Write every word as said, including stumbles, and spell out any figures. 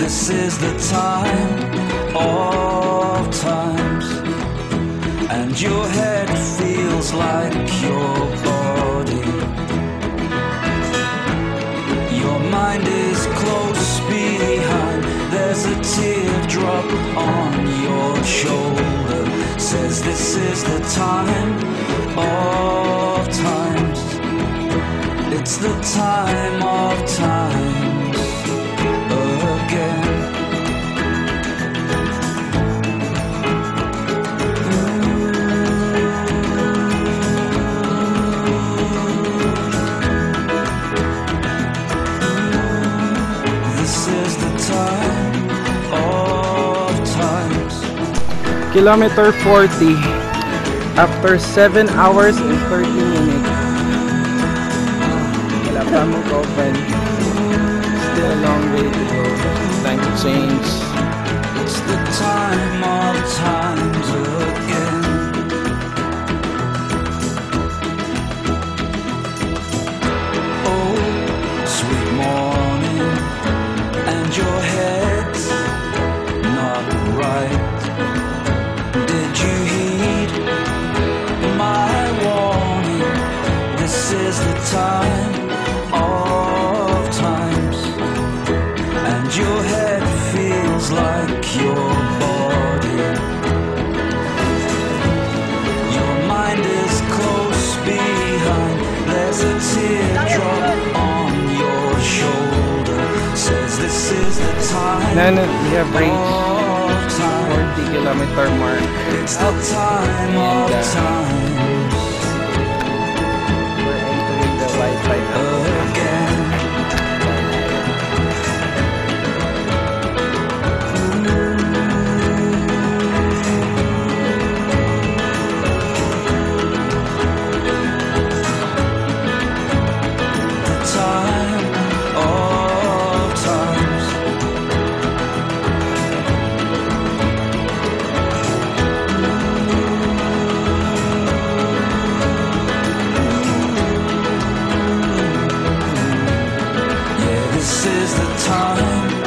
This is the time of times, and your head feels like your body. Your mind is close behind. There's a teardrop on your shoulder. Says this is the time of times. It's the time of times again. This is the time of times. Kilometer forty after seven hours and thirty minutes. Wala pa mong open. Still a long way to go. Time to change. It's the time of times again. Oh, sweet morning, and your head's not right. Did you heed my warning? This is the time of times, and your head feels like your body. Your mind is close behind. There's a teardrop on your shoulder. Says this is the time. Then we have reached forty kilometer mark. It's the time of times. We're entering the Wi-Fi again. The time of times. Yeah, this is the time